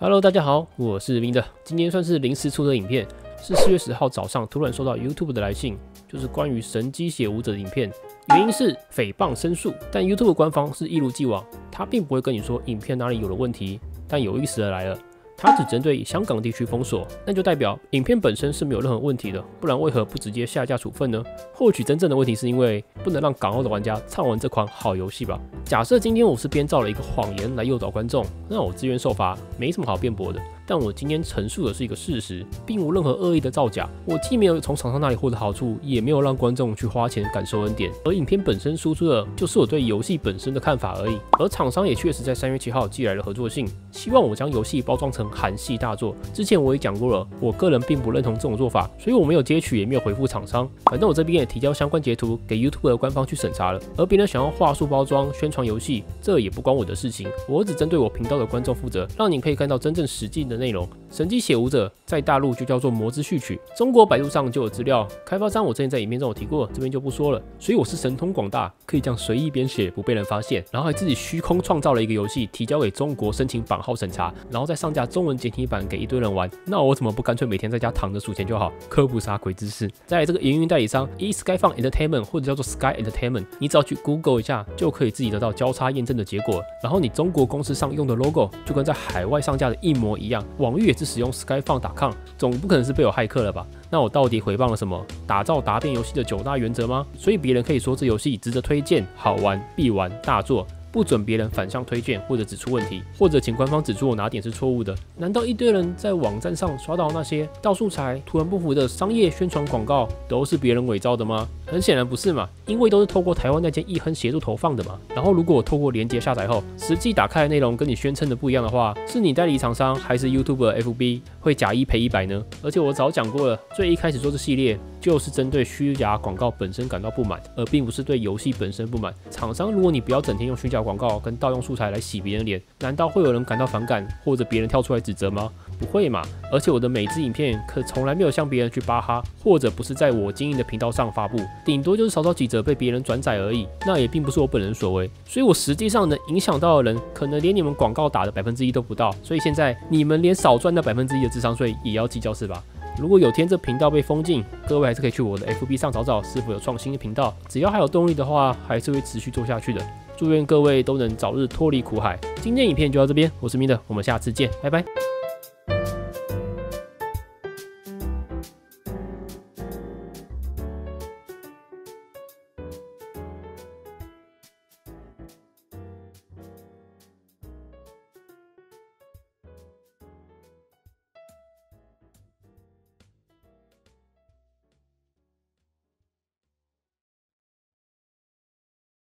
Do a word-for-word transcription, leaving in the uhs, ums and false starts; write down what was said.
Hello， 大家好，我是明德。今天算是临时出的影片，是四月十号早上突然收到 YouTube 的来信，就是关于神机血舞者的影片，原因是诽谤申诉，但 YouTube 官方是一如既往，他并不会跟你说影片哪里有了问题，但有意思的来了。 它只针对香港地区封锁，那就代表影片本身是没有任何问题的，不然为何不直接下架处分呢？或许真正的问题是因为不能让港澳的玩家畅玩这款好游戏吧。假设今天我是编造了一个谎言来诱导观众，那我自愿受罚，没什么好辩驳的。但我今天陈述的是一个事实，并无任何恶意的造假。我既没有从厂商那里获得好处，也没有让观众去花钱感受恩典。而影片本身输出的就是我对游戏本身的看法而已。而厂商也确实在三月七号寄来了合作信，希望我将游戏包装成韩系大作。 之前我也讲过了，我个人并不认同这种做法，所以我没有接取，也没有回复厂商。反正我这边也提交相关截图给 YouTube 的官方去审查了。而别人想要话术包装、宣传游戏，这也不关我的事情，我只针对我频道的观众负责，让你可以看到真正实际的内容。神机血舞者在大陆就叫做魔之序曲，中国百度上就有资料，开发商我之前在影片中有提过，这边就不说了。所以我是神通广大，可以这样随意编写，不被人发现，然后还自己虚空创造了一个游戏，提交给中国申请版号审查，然后再上架中文简体版给一堆人玩。 那我怎么不干脆每天在家躺着数钱就好？科普啥鬼知识？再来这个营运代理商 E Skyfun Entertainment 或者叫做 Sky Entertainment， 你只要去 Google 一下，就可以自己得到交叉验证的结果。然后你中国公司上用的 logo 就跟在海外上架的一模一样，网域也是使用 Skyfun 点 com， 总不可能是被我骇客了吧？那我到底诽谤了什么？打造答辩游戏的九大原则吗？所以别人可以说这游戏值得推荐、好玩、必玩、大作。 不准别人反向推荐，或者指出问题，或者请官方指出我哪点是错误的。难道一堆人在网站上刷到那些盗素材、图文不符的商业宣传广告都是别人伪造的吗？很显然不是嘛，因为都是透过台湾那间易亨协助投放的嘛。然后如果我透过连结下载后，实际打开的内容跟你宣称的不一样的话，是你代理厂商还是 YouTube 的 F B 会假一赔一百呢？而且我早讲过了，最一开始做这系列就是针对虚假广告本身感到不满，而并不是对游戏本身不满。厂商，如果你不要整天用虚假 广告跟盗用素材来洗别人脸，难道会有人感到反感，或者别人跳出来指责吗？不会嘛！而且我的每支影片可从来没有向别人去巴哈，或者不是在我经营的频道上发布，顶多就是少少几则被别人转载而已，那也并不是我本人所为。所以我实际上能影响到的人，可能连你们广告打的百分之一都不到。所以现在你们连少赚那百分之一的智商税也要计较是吧？ 如果有天这频道被封禁，各位还是可以去我的 F B 上找找是否有创新的频道，只要还有动力的话，还是会持续做下去的。祝愿各位都能早日脱离苦海。今天影片就到这边，我是明德，我们下次见，拜拜。